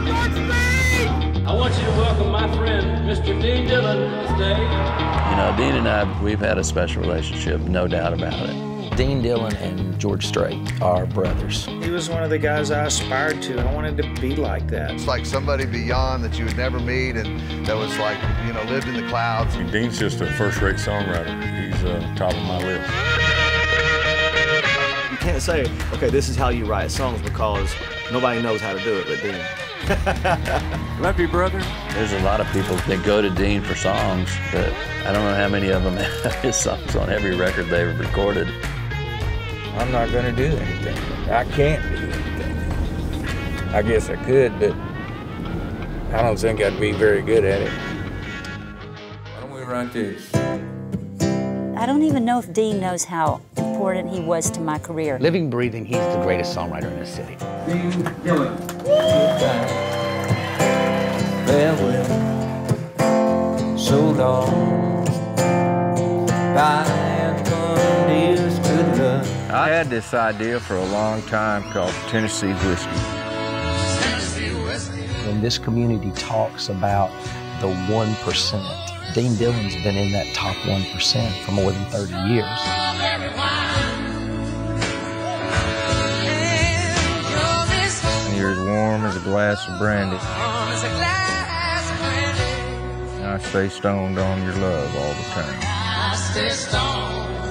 I want you to welcome my friend, Mr. Dillon, to the stage. You know, Dean and I, we've had a special relationship, no doubt about it. Dean Dillon and George Strait are brothers. He was one of the guys I aspired to. I wanted to be like that. It's like somebody beyond that you would never meet and that was like, you know, lived in the clouds. Dean's just a first-rate songwriter. He's top of my list. You can't say, okay, this is how you write songs because nobody knows how to do it but Dean. Love you, brother. There's a lot of people that go to Dean for songs, but I don't know how many of them have his songs on every record they've recorded. I'm not going to do anything. I can't do anything. I guess I could, but I don't think I'd be very good at it. Why don't we write this? I don't even know if Dean knows how important he was to my career. Living, breathing, he's the greatest songwriter in this city. Dean Dillon. Farewell, so long. Bye and come, dearest, good luck. I had this idea for a long time called Tennessee Whiskey. When this community talks about the 1%, Dean Dillon's been in that top 1% for more than 30 years. And you're as warm as a glass of brandy. And I stay stoned on your love all the time.